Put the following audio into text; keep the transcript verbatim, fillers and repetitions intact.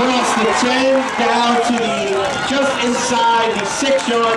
across the ten, down to the, just inside the six yard